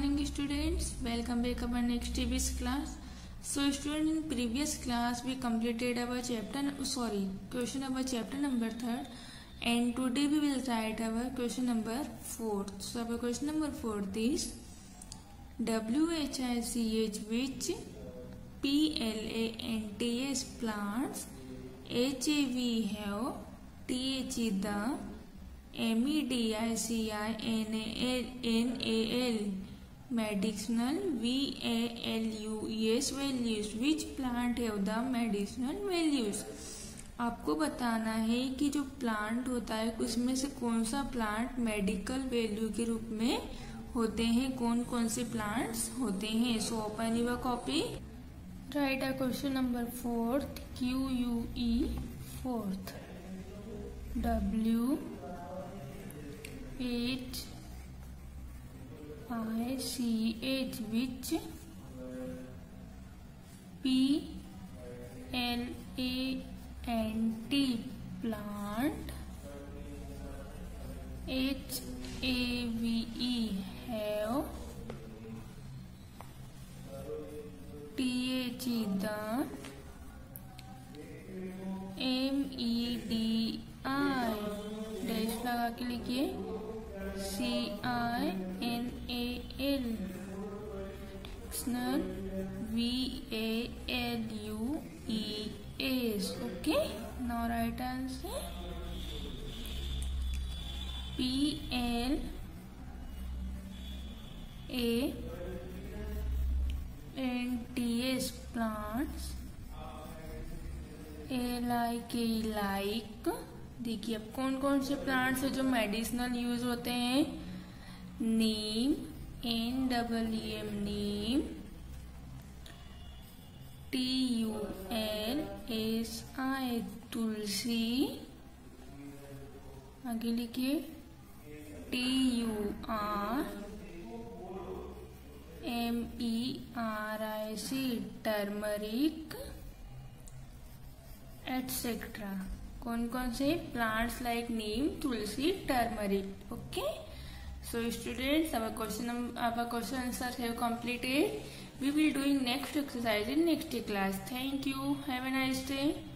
morning students, welcome back our next TV's class. So student, in previous class we completed our question number chapter number 3rd, and today we will write our question number 4th. So our question number 4th is WHICH which PLANTS plants HAV have THE the MEDICINAL medicinal VALUES values. Which plant have the medicinal values? आपको बताना है कि जो plant होता है उसमें से कौन सा प्लांट मेडिकल वैल्यू के रूप में होते हैं, कौन कौन से प्लांट्स होते हैं. So open your copy, write a question number 4th QUE 4th WHICH which PLANT plant HAVE have THE the MEDI dash लगा के लिखिए CINAL VALUES. Okay, now right answer PLANTS plants like. देखिए अब कौन कौन से प्लांट्स है जो मेडिसिनल यूज होते हैं. नीम NEEM नीम, TULSI तुलसी, आगे लिखिए TURMERIC टर्मरिक एटसेट्रा. कौन कौन से plants like neem, tulsi, turmeric. Okay, so students, our question answers have completed. We will doing next exercise in next class. Thank you. Have a nice day.